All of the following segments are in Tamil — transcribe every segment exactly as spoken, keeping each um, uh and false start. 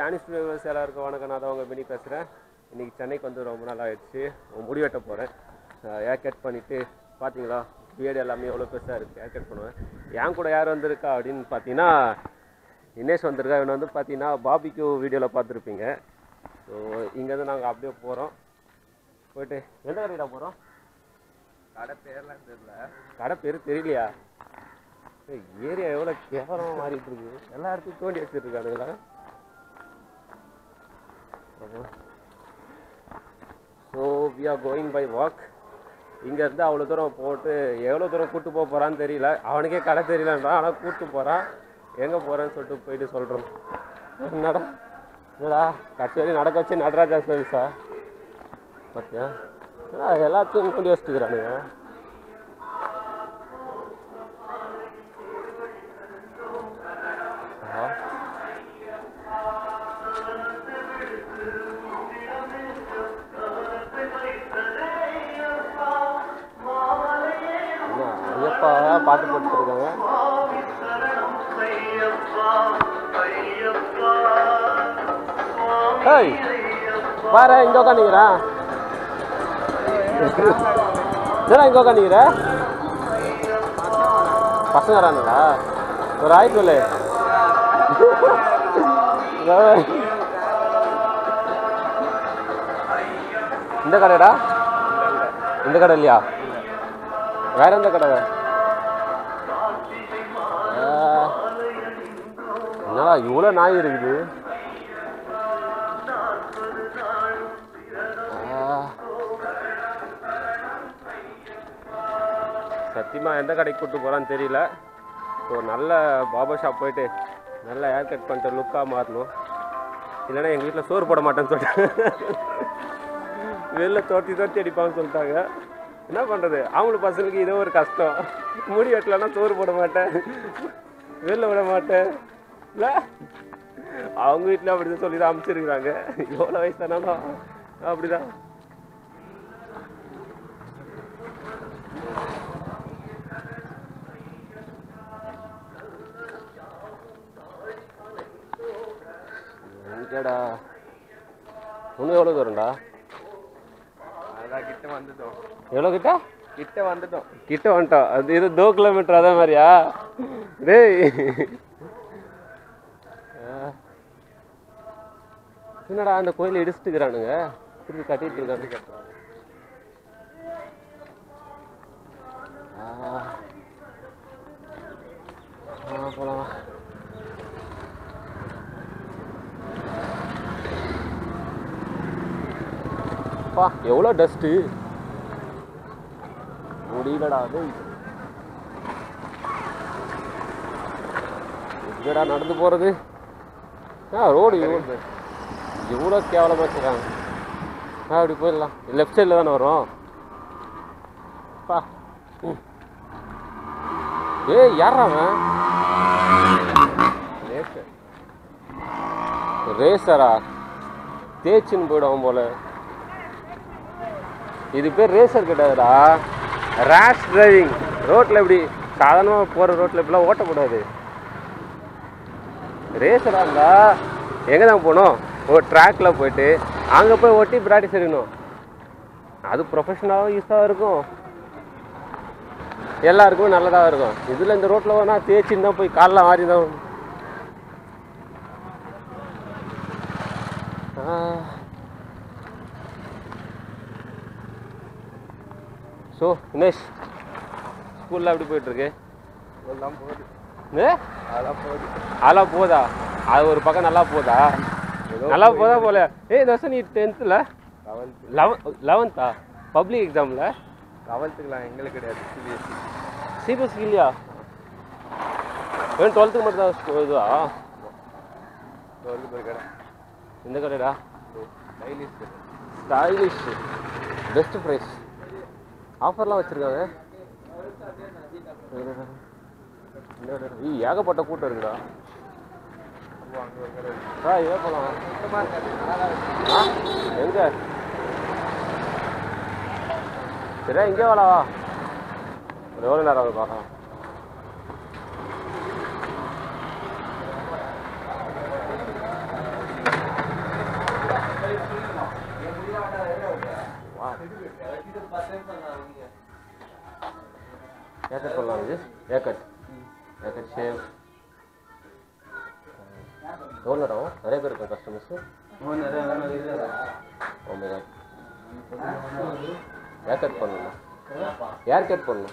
ஸ்பானிஷ் வியூவர்ஸ் எல்லாருக்கும் வணக்கம். நான் தான் உங்கள் மினி பேசுகிறேன். இன்றைக்கி சென்னைக்கு வந்து ரொம்ப நாள் ஆகிடுச்சு. முடி வெட்ட போகிறேன். ஏர் கட் பண்ணிவிட்டு பார்த்தீங்களா பியர்டு எல்லாமே எவ்வளோ பெருசாக இருக்குது. ஏர் கட் பண்ணுவேன். என் கூட யார் வந்திருக்கா அப்படின்னு பார்த்தீங்கன்னா இனேஷ் வந்திருக்கா. இவனை வந்து பார்த்தீங்கன்னா பாபிக்யூ வீடியோவில் பார்த்துருப்பீங்க. ஸோ இங்கேருந்து நாங்கள் அப்படியே போகிறோம். போய்ட்டு எந்த கடையில போகிறோம்? கடை பேர்லாம் தெரியல. கடை பேர் தெரியலையா? ஏரியா எவ்வளோ கேவலமாக மாறிட்டு இருக்கு. எல்லா இடத்துக்கும் தோண்டி வச்சுருக்கானுங்களா? So we are going by walk. இங்கேருந்து அவ்வளோ தூரம் போட்டு எவ்வளோ தூரம் கூப்பிட்டு போக போகிறான்னு தெரியல. அவனுக்கே கடை தெரியலன்றான். ஆனால் கூப்பிட்டு போகிறான். எங்கே போகிறேன்னு சொல்லிட்டு போயிட்டு சொல்கிறோம். என்னடா என்னடா கட்சி வரையும் நடக்க வச்சு நடராஜா சர்வீஸா பார்த்தியா? எல்லாத்தையும் கொண்டு வச்சுட்டுக்கிறானுங்க. ஐயப்பா பாட்டு போட்டுருக்காங்க. ஏய் பாரு இங்கே உட்காந்துக்கிறேன். ஏன்னா இங்கே உட்காந்துக்கிற பசங்க வரானுங்களா? ஒரு ஆய் சொல்லு. இந்த கடைடா? இந்த கடை இல்லையா? வேற எந்த கடை? என்னடா இவ்வளோ நாய் இருக்குது? சத்தியமாக எந்த கடைக்கு கூப்பிட்டு போகிறான்னு தெரியல. ஸோ நல்ல பாபர் ஷாப் போயிட்டு நல்லா ஹேர் கட் பண்ணிட்டு லுக்காக மாற்றணும். இல்லைன்னா எங்கள் வீட்டில் சோறு போட மாட்டேன்னு சொல்லிட்டு வெளில தோட்டி தோட்டி அடிப்பான்னு சொல்லிட்டாங்க. என்ன பண்ணுறது, அவங்களுக்கு பசங்களுக்கு இதோ ஒரு கஷ்டம். முடி வெட்டலன்னா சோறு போட மாட்டேன், வெளில விட மாட்டேன். இல்லை அவங்க வீட்டில் அப்படி தான் சொல்லி தான் அனுப்பிச்சிருக்கிறாங்க. எவ்வளோ வயசானாலும் அப்படிதான். எங்கடா இன்னும் எவ்வளோ தூரம்டா? அதான் கிட்ட வந்துட்டோம். எவ்வளோ கிட்ட? கிட்ட வந்துட்டோம். கிட்ட வந்துட்டோம். அது இது தோ கிலோமீட்டர் அதே மாதிரியா? டேய் என்னடா அந்த கோயிலை இடிச்சுட்டுக்கிறானுங்க, திருப்பி கட்டிட்டு இருக்காங்க. போலாம். பா எவ்வளோ டஸ்ட்டு, முடியலடா. அது எங்கடா நடந்து போகிறது? ஆ ரோடு இவ்வளோ எவ்வளோ கேவலமாக வச்சுருக்காங்க. ஆ அப்படி போயிடலாம். லெஃப்ட் சைடில் தானே வரும். பா ஏய் யாரா அவன்? ரேசரா? தேய்ச்சின்னு போயிடுவோம் போல. இது பேர் ரேசர் கிடையாதுடா, ரேஷ் டிரைவிங். ரோட்டில் எப்படி சாதாரணமாக போகிற ரோட்டில் இப்படிலாம் ஓட்டக்கூடாது. ரேசராக இருந்தால் எங்கே தான் போகணும்? ஒரு ட்ராக்கில் போயிட்டு அங்கே போய் ஓட்டி ப்ராக்டிஸ் எடுக்கணும். அது ப்ரொஃபஷனலாகவும் யூஸாக இருக்கும், எல்லாருக்குமே நல்லதாக இருக்கும். இதில் இந்த ரோட்டில் வேணால் தேய்ச்சின்னு தான் போய் காலில் மாறி தான். ஸோ இனேஷ் ஸ்கூலில் எப்படி போயிட்டுருக்கு? எல்லாம் போகுது. ஏ அதெல்லாம் போகுது. அதெல்லாம் போதா? அது ஒரு பக்கம் நல்லா போதா? நல்லா போதா போல. ஏய் இந்த வருஷம் நீ டென்த்தில் லெவன்த்து லெவன் லெவன்த்தா பப்ளிக் எக்ஸாமில்? லெவல்த்துக்கலாம் எங்களுக்கு கிடையாது, சிபிஎஸ்சி. சிபிஎஸ்சி இல்லையா? ஏன் டுவெல்த்துக்கு மட்டும் தான் இதுவா? டுவெல்த்து போய் கடை. இந்த கடைடா ஸ்டைலிஷ் ஸ்டைலிஷ் பெஸ்ட் ப்ரைஸ் ஆஃபர்லாம் வச்சுருக்காங்க. ஏகப்பட்ட கூட்டம் இருக்குடா. ஆ இதே போகலாம். எங்கே சரியா இங்கே வாடா. ஒரு எவ்வளோ நேரம் ஆகுது பார்க்கலாம். ஹேர் கட் பண்ணலாம் இது hair cut hair cut shave எவ்வளோ நேரம் ஆகும் நிறைய பேர் இருக்கும் கஸ்டமர்ஸு ஓமே ஹேர் கட் பண்ணணும் ஹேர் கட் பண்ணணும்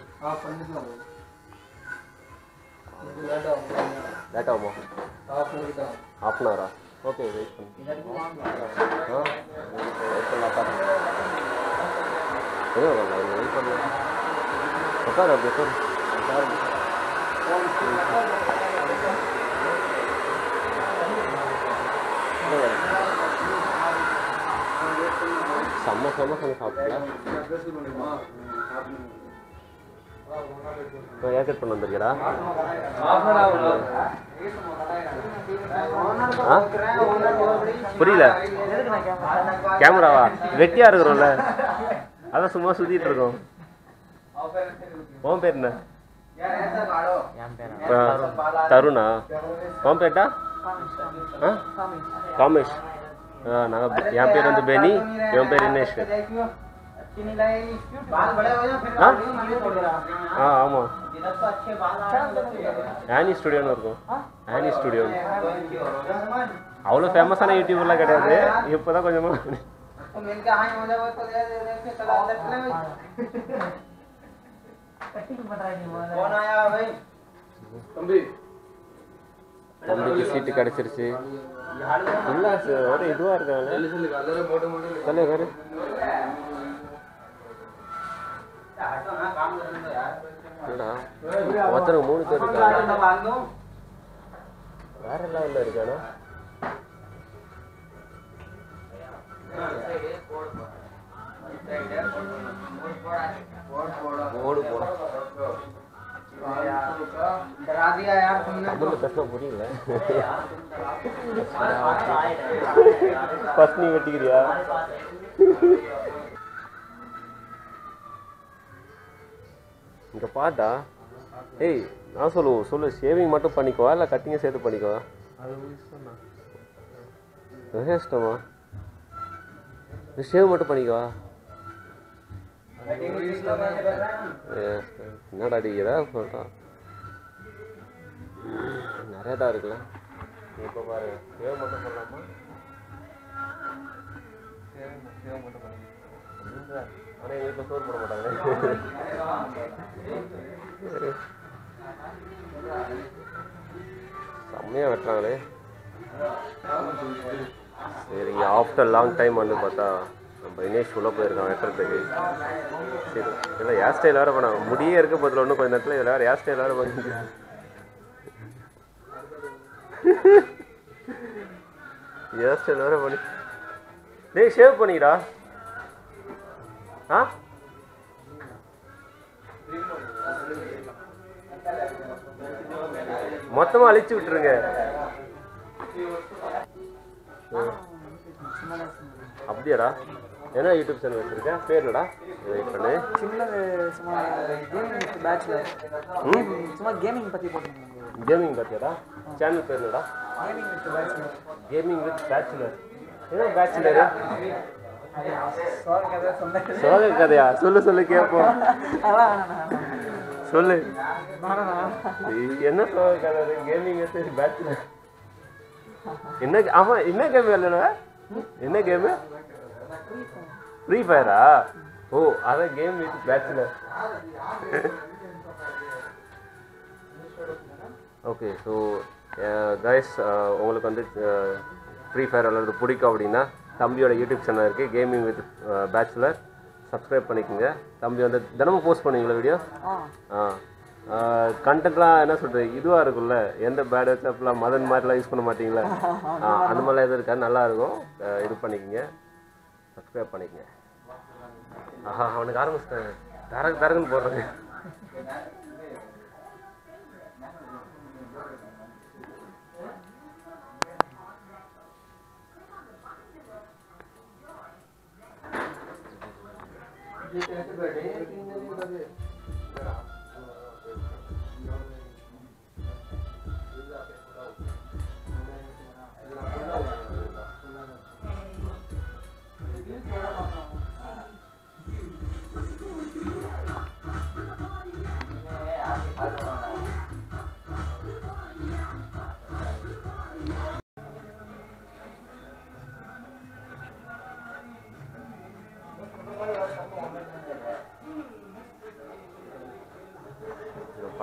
லேட் ஆகுமா ஹாஃப் அன் ஹவரா ஓகே வெயிட் பண்ணு ஆ வெயிட் பண்ணலாப்பா எதுவும் வரல இங்கே வெயிட் பண்ணலாம் உட்காரு அப்படி உட்காரு செம்ம செம்ம செம்ம சாப்பிட்டல ஹேர் கட் பண்ண வந்திருக்கடா புரியல கேமராவா வெட்டியா இருக்கிறோம்ல அதான் சும்மா சுத்திட்டு இருக்கோம் உன் பேர் என்ன தருணா உன் பேர்டா காமேஷ் நாங்கள் என் பேர் வந்து பெனி என் பேர் இனேஷ் ஆ ஆமாம் ஆனி ஸ்டுடியோன்னு இருக்கும் ஆனி ஸ்டுடியோ அவ்வளோ ஃபேமஸான யூடியூபர்லாம் கிடையாது இப்போ தான் கொஞ்சமாக தம்பிக்கு சீட்டு கிடைச்சிருச்சு இல்லை சார் ஒரு இதுவாக இருக்காங்க சொல்லு வேறு ஒருத்தருக்கு மூணு பேர் இருக்காங்க வேற லெவலில் இருக்கானா ஓடு போட தமிழ்ல பேசினா புரியல ஃபர்ஸ்ட் நீ வெட்டிக்கிறியா இங்கே பாட்டா ஏய் நான் சொல்லுவோம் சொல்லு ஷேவிங் மட்டும் பண்ணிக்கோ இல்லை கட்டிங்க சேர்த்து பண்ணிக்கோ இஷ்டமா ஷேவ் மட்டும் பண்ணிக்கோ என்னடா அடி ஏதாவது சொல்கிறான் நிறையா தான் இருக்குல்ல இப்போ பாரு ஷேவ் மட்டும் பண்ணலாமா ஷேவ் மட்டும் பண்ணிக்கோ ஆனால் எங்கள் வீட்டில் சோறு போட மாட்டாங்க செம்மையாக வெட்டுறாங்களே சரி ஆஃப்டர் லாங் டைம் வந்து பார்த்தா நம்ம இனேஷ் உள்ளே போயிருக்கான் வெட்டுறதுக்கு சரி இல்லை ஹேர் ஸ்டைல் வேறு பண்ண முடியே இருக்க பதில் ஒன்றும் கொஞ்சம் நேரத்தில் இதில் வேறு ஹேர் ஸ்டைல் வேறு பண்ணி ஹேர் ஸ்டைல் வேறு பண்ணி டேய் ஷேவ் பண்ணிடா ஆ மொத்தமாக அழிச்சு விட்டுருங்க அப்படியாடா என்ன யூடியூப் சேனல் வச்சிருக்கேன் பேர் என்னடா வெயிட் பண்ணு சும்மா கேமிங் பற்றி போட்டுருக்கேன் கேமிங் பற்றியாடா சேனல் பேர் என்னடா கேமிங் வித் பேச்சுலர் என்ன பேச்சுலரு சோக கதையா சொல்லு சொல்லு கேட்போம் சொல்லு என்ன சோக கதை கேமிங் வித் பேச்சுலர் என்ன ஆமா என்ன கேம் விளையாடுவ என்ன கேமு ஃப்ரீ ஃபயரா ஓ அதான் game with bachelor okay so guys உங்களுக்கு வந்து ஃப்ரீ ஃபயர் விளையாடுறது பிடிக்கும் அப்படின்னா தம்பியோட யூடியூப் சேனல் இருக்குது கேமிங் வித் பேச்சுலர் சப்ஸ்கிரைப் பண்ணிக்கோங்க தம்பி வந்து தினமும் போஸ்ட் பண்ணுவீங்களா வீடியோ ஆ கண்டென்ட்லாம் என்ன சொல்கிறது இதுவாக இருக்கும்ல எந்த பேட் வாட்ஸ்அப்லாம் மதன் மாதிரிலாம் யூஸ் பண்ண மாட்டிங்களா ஆ அந்த மாதிரிலாம் எதுவும் இருக்காது நல்லாயிருக்கும் இது பண்ணிக்கோங்க சப்ஸ்கிரைப் பண்ணிக்கோங்க ஆஹா அவனுக்கு ஆரம்பிச்சிட்டேன் தரகு தரகுன்னு போடுறேன்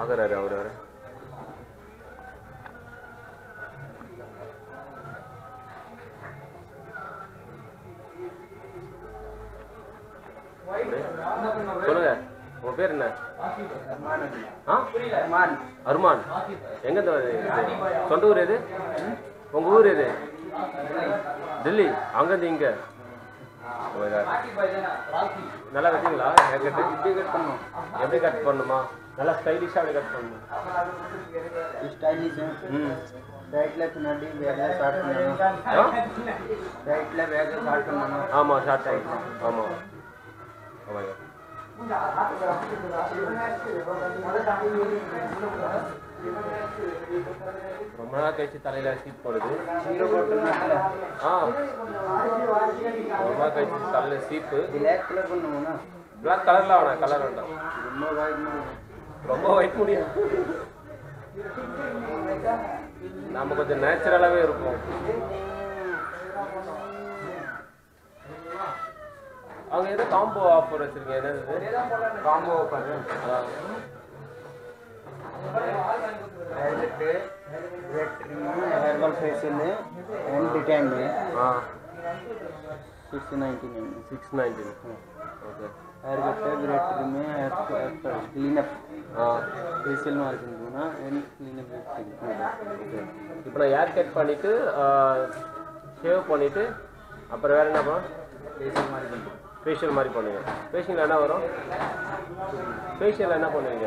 பார்க்குறாரு அவர் வேறு. சொல்லுங்க, உங்க பேர் என்ன? ஆ அருமான். எங்க சொந்த ஊர் எது? உங்க ஊர் எது? டெல்லி. அங்கேருந்து இங்க நல்லா வெட்டிங்களா? ஹேர் கட்டு இப்படி கட் பண்ணணும். எப்படி கட் பண்ணணுமா? நல்லா ஸ்டைலிஷாக அப்படி கட் பண்ணணும். ஸ்டைலிஷ். ம் ரைட்ல பின்னாடி வேக ஸ்டார்ட் பண்ணணும். ரைட்ல வேக ஸ்டார்ட் பண்ணணும். ஆமாம், ஷார்ட் ஆகிடுச்சு. ஆமாம் ஆமாங்க. ரொம்ப நாள் கழிச்சு தலையில் சீப் போடுது. ஆ ரொம்ப நாள் கழிச்சு தலையில் சீப்பு. பிளாக் கலர் பண்ணுவோம்னா பிளாக் கலரில் வேணாம், கலர் வேண்டாம். ரொம்ப ஒயிட் ரொம்ப ஒயிட் முடியும். நம்ம கொஞ்சம் நேச்சுரலாகவே இருப்போம். அவங்க ஏதோ காம்போ ஆஃபர் வச்சிருக்கீங்க, என்னது combo offer? Hair wall facial and detan में हाँ six ninety nine six ninety okay. Hair cut greater में हेयर क्लीन अप हाँ facial marking and clean up okay. இப்போ நான் ஹேர் கட் பண்ணிவிட்டு ஷேவ் பண்ணிவிட்டு அப்புறம் வேறு என்ன பண்ணுவோம்? फेशियल मार्किंग ஃபேஷியல் மாதிரி பண்ணுவீங்க. ஃபேஷியல் என்ன வரும்? ஃபேஷியல் என்ன பண்ணுவீங்க?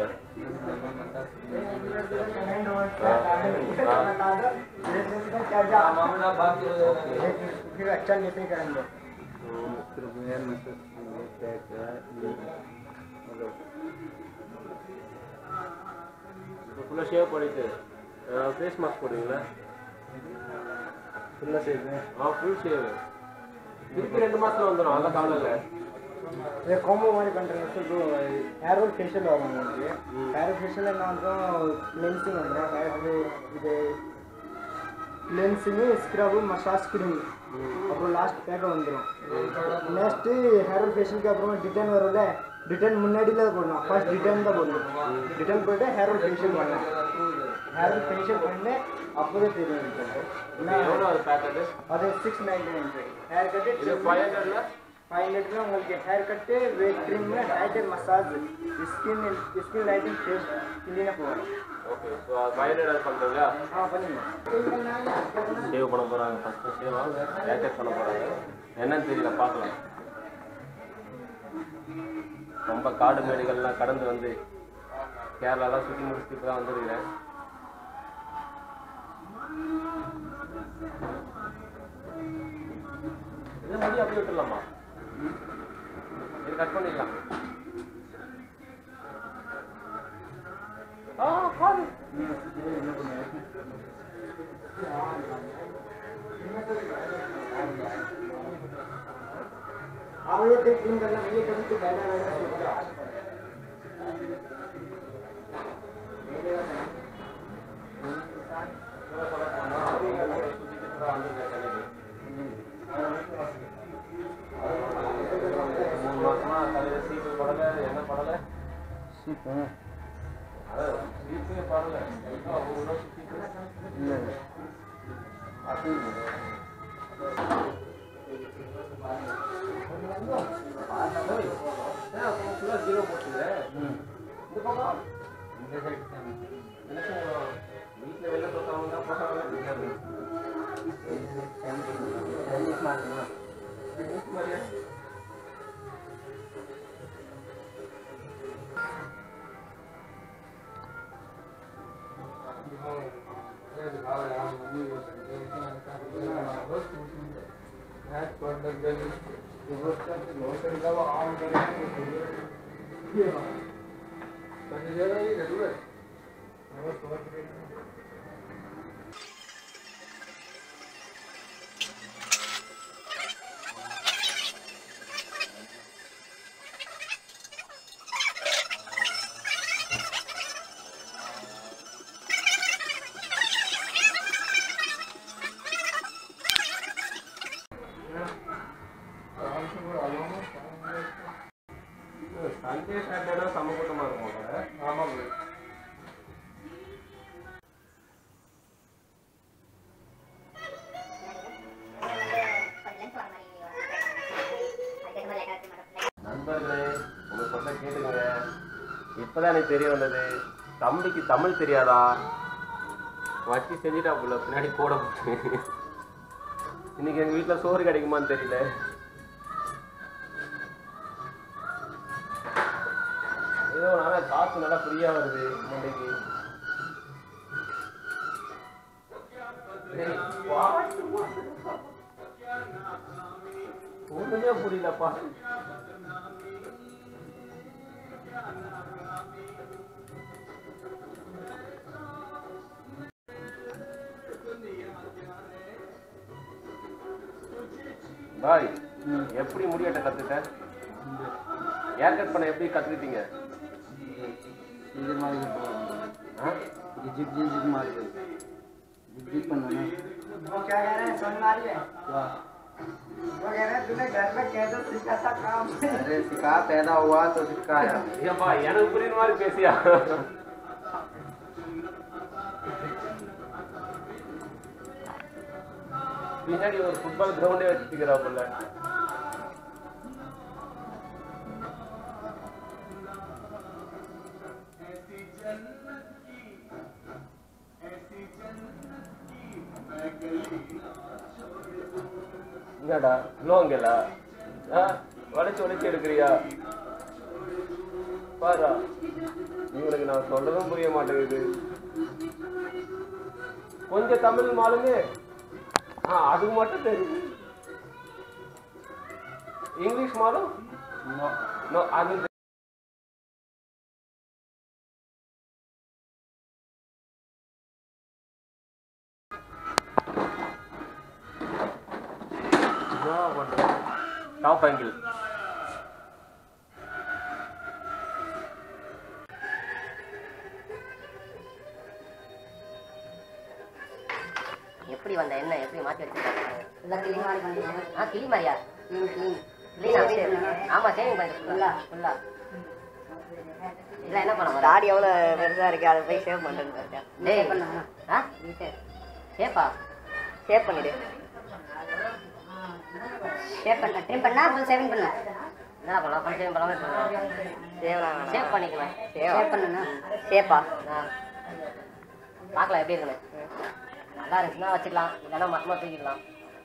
अच्छा नहीं करेंगे ஃபுல்லாக ஷேவ் பண்ணிவிட்டு ஃபேஸ் மாஸ்க் போடுவீங்களா? फुल्ला शेव ஆ ஃபுல் ஷேவ் திருப்பி ரெண்டு மாதத்தில் வந்துடும். அந்த காலையில் ये कॉम्बो हमारे कंट्री से जो हेयर ऑयल फेशियल और होंगे हेयर फेशियल ना तो क्लेंसिंग होता है हेयर இது क्लेंसिंग स्क्रब मसाज क्रीम அப்புறம் லாஸ்ட் பேக்க வந்துரும். நெக்ஸ்ட் ஹேர் ஃபேஷியல் க்கு அப்புறம் டிடைன் வரும்ல, டிடைன் முன்னாடில போடணும். ஃபர்ஸ்ட் டிடைன் தான் போடணும். டிடைன் போட்டு ஹேர் ஃபேஷியல் பண்ணணும். ஹேர் ஃபேஷியல் பண்ணே அப்பவே தெரியும். என்ன எவ்வளோ அது பேக்கெட்டு? அது six ninety nine hair cut. இது ஃபைவ் ஹண்ட்ரட்ல ஃபைவ் ஹண்ட்ரட்ல உங்களுக்கு hair cut wet cream hydrate massage skin skin lighting face clean up வரும். ஓகே. ஸோ ஃபைவ் ஹண்ட்ரட் பண்ணுறீங்களா? ஆ பண்ணுங்க. ஷேவ் பண்ண போகிறாங்க. ஃபஸ்ட்டு ஷேவாக ஹேர் கட் பண்ண போகிறாங்க. என்னன்னு தெரியல, பார்க்கலாம். ரொம்ப காடு மேடுகள்லாம் கடந்து வந்து கேரளாலாம் சுற்றி முடிச்சுட்டு இப்போ தான் வந்துருக்கிறேன். இதை முடி அப்படியே விட்டுடலாமா? இது கட் பண்ணிடலாம். ஆ காது आप ये देख क्लीन करना ये कभी तो बैठा रहेगा. மூணு மாசமா தலையில சீப்பு படலை, என்ன படலை? சீப்பு சீப்பே படலை. இல்லை அது ஃபுல்லாக ஜீரோ போட்டுங்க. இந்த பக்கம் இந்த சைடு வீட்டில் வெளில தொட்டாங்க தான் போட்டாங்க. சண்டே சாட்டர்டே செம்ம கூட்டமாக இருக்கும். ஆமாம். இப்போதான் எனக்கு தெரிய வந்தது, தம்பிக்கு தமிழ் தெரியாதா, வச்சு செஞ்சுட்டா போல பின்னாடி போட போட்டு. இன்னைக்கு எங்கள் வீட்டில் சோறு கிடைக்குமான்னு தெரியல. ஏதோ நல்லா காசு நல்லா ஃப்ரீயாக வருது மண்டைக்கு. ஒன்றுமே புரியலப்பா. பாய், எப்படி முடியாட்ட கத்துட்ட? ஏர் கட் பண்ண எப்படி கத்துக்கிட்டீங்க? இது மாதிரி ये जिप जिप जिप मार के जिप जिप करना ना। वो क्या कह रहे हैं समझ आ रही है क्या? वो कह रहे हैं तूने घर में कैसे सीखा था काम? अरे सिखा, पैदा हुआ तो सिखाया। ये भाई எனக்கு புரியுற மாதிரி பேசியா? பின்னாடி ஒரு ஃபுட்பால் கிரவுண்டே வச்சிருக்கிறா போல. என்னடா லோங்கலா வளைச்சு வளைச்சு எடுக்கிறியா? பாரா, இவனுக்கு நான் சொல்றதும் புரிய மாட்டேங்குது. கொஞ்சம் தமிழ் மாலுமே ஆ அது மட்டும் தெரியுது. இங்கிலீஷ் மாலும் நோ அது டாப் ஆங்கிள். எப்படி வந்த என்ன எப்படி மாத்தி வச்சிருக்காங்க? எல்லாம் கிளி மாதிரி பண்ணிருக்காங்க. ஆ கிளி மாதிரியா? Clean clean clean. ஆமா சேவிங் பண்ணிட்டு ஃபுல்லா ஃபுல்லா. இல்ல என்ன பண்ண போற? தாடி எவ்வளவு பெருசா இருக்கு, அதை போய் சேவ் பண்றேன்னு இருக்கேன். டேய் பண்ணா ஆ சேப்பா சேவ் பண்ணிடு. சேவ் பண்ண ட்ரிம் பண்ணா ஃபுல் சேவிங் பண்ணு. என்ன பண்ணலாம்? ஃபுல் சேவிங் பண்ணாம பண்ணலாம். சேவ்லாம் சேவ் பண்ணிக்கலாம். சேவ் பண்ணுனா சேப்பா பார்க்கலாம் எப்படி இருக்குன்னு. நல்லா இருந்துச்சுன்னா வச்சுக்கலாம், இல்லைன்னா மொத்தமாக தூக்கிடலாம்.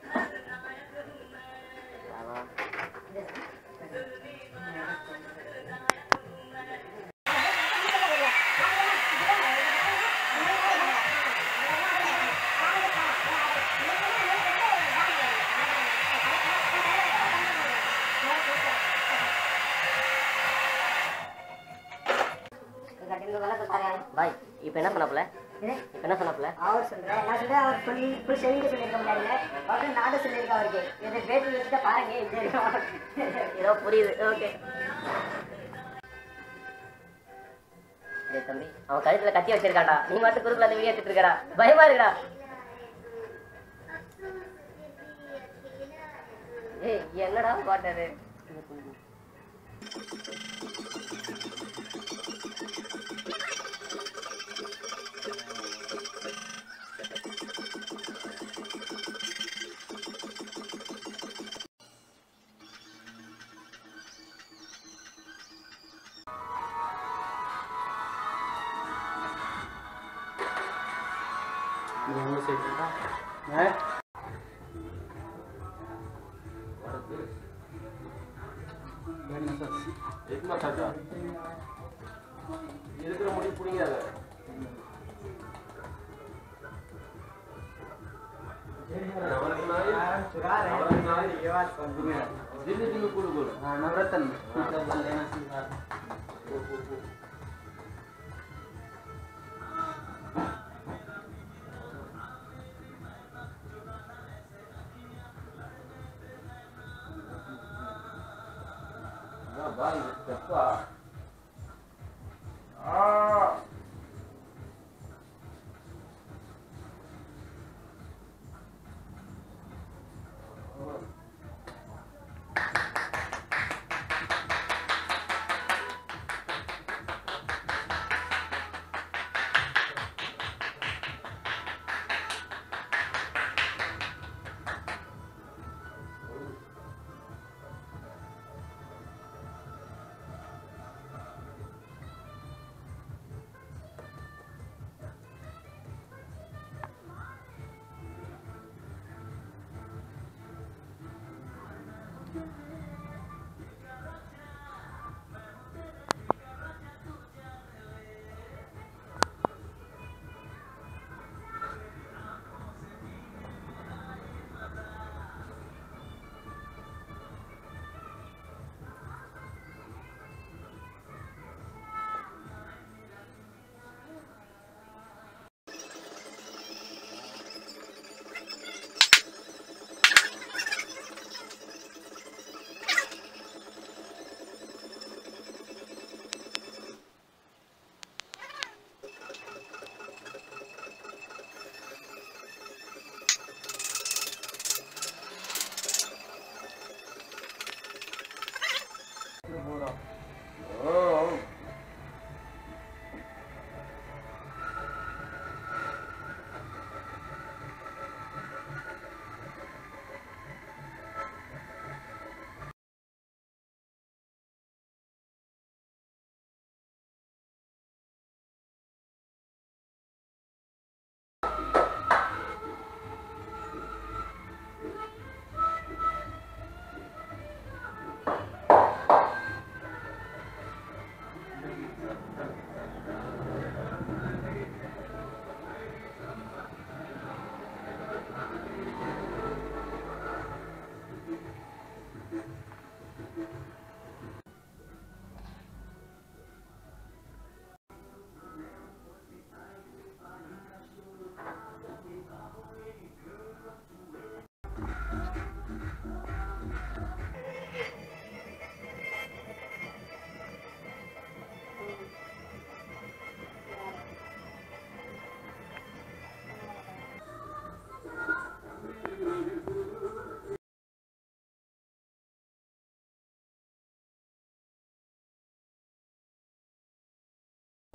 பாய் இப்போ என்ன பண்ணப்பல இப்போ என்ன சொன்னப்பல? அவர் சொல்றேன் நான் சொல்றேன் அவர் ஃபுல் ஃபுல் ஷேவிங் சொல்லியிருக்க முடியாது. அவருக்கு நானும் சொல்லியிருக்கேன். அவருக்கு இதை பேசி வச்சுட்டு பாருங்க ஏதோ புரியுது. ஓகே தம்பி, அவன் கழுத்துல கட்டி வச்சிருக்காண்டா, நீ மட்டும் குறுக்குல அந்த வீடியோ எடுத்துட்டு இருக்கடா, பயமா இருக்குடா. ஏய் என்னடா பாட்டது? இருக்கிற முடி புடிங்காத. नवरत्न Vai, pessoal.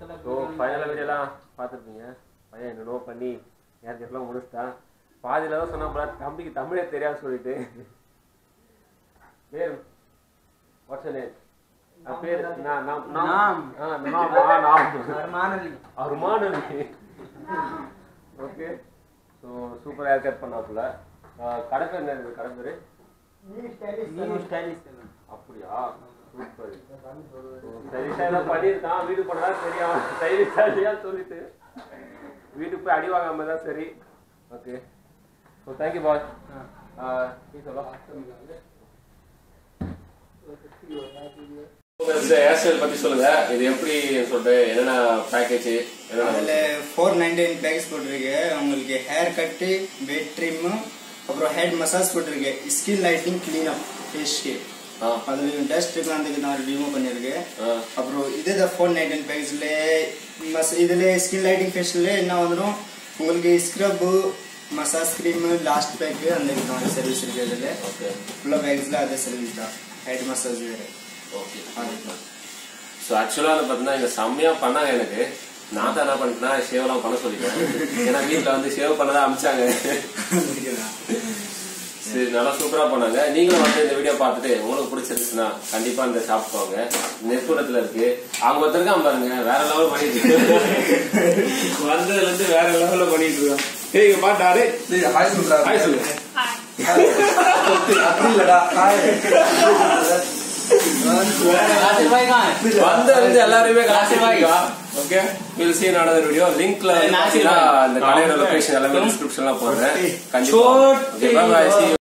ஸோ ஃபைனலாக வீடியோலாம் பார்த்துருப்பீங்க. பையன் என்னென்னோ பண்ணி யார் கேட்கலாம் முடிச்சுட்டான். பாதியில் தான் சொன்னா போல தம்பிக்கு தமிழே தெரியாது சொல்லிட்டு பேர் வாட்ஸ் நேம் பேர் நாம் நாம் நாம் அருமானலி. Okay so super hair cut பண்ணாப்புல. கடை பேர் என்ன இருக்குது? கடை பேர் அப்படியா? சூப்பர். ஸ்டைலிஷாக ஏதாவது பண்ணியிருக்கான். வீட்டுக்கு போனதான் தெரியும் ஸ்டைலிஷாக இல்லையா சொல்லிட்டு வீட்டுக்கு போய் அடி வாங்காம தான் சரி. Okay so thank you bye. Hairstyle பற்றி சொல்லுங்க. இது எப்படி சொல்லிட்டு என்னென்ன பேக்கேஜ் அதில் ஃபோர் நைன்டி நைன் பேக்கேஜ் போட்டிருக்கு. உங்களுக்கு ஹேர் கட்டு, பெட் ட்ரிம்மு, அப்புறம் ஹெட் மசாஜ் போட்டிருக்கு. ஸ்கின் லைட்டிங் கிளீனப் ஃபேஸ்க்கு அது டஸ்ட் அதுக்கு நான் ரிமூவ் பண்ணியிருக்கேன். அப்புறம் இதே ஃபோர் நைன்டி நைன் பேக்கேஜில் இதில் ஸ்கின் லைட்டிங் ஃபேஷியல் என்ன வந்துடும் உங்களுக்கு scrub, massage cream, last pack அந்த சர்வீஸ் இருக்குது. இதில் ஃபுல்லாக பேக்கேஜில் அதே சர்வீஸ் தான். ஹெட் மசாஜ் வேறு. ஓகே ஸோ ஆக்சுவலாக வந்து பார்த்தீங்கன்னா இங்கே செம்மையாக பண்ணாங்க. எனக்கு நான் தான் என்ன பண்ணிட்டேன்னா ஷேவெல்லாம் பண்ண சொல்லிட்டேன். ஏன்னா வீட்டில் வந்து ஷேவ் பண்ணதான் அமிச்சாங்க. சரி நல்லா சூப்பராக பண்ணாங்க. நீங்களும் வந்து இந்த வீடியோ பார்த்துட்டு உங்களுக்கு பிடிச்சிருந்துச்சுன்னா கண்டிப்பாக இந்த ஷாப் போங்க. நெற்புறத்தில் இருக்கு. அவங்க ஒருத்தருக்காம பாருங்க வேற லெவல் பண்ணிட்டு வந்ததுல இருந்து வேற லெவலில் பண்ணிட்டு இருக்கோம். சரி பாட்டாரு ஹாய் சொல்றா ஹாய் சொல்லு அப்படி இல்லடா ஹாய் வந்து எல்லாருமே okay will see another video. லிங்க்ல இந்த கடையோட லொகேஷன் எல்லாமே டிஸ்கிரிப்ஷன்ல போடுறேன். கண்டிப்பா.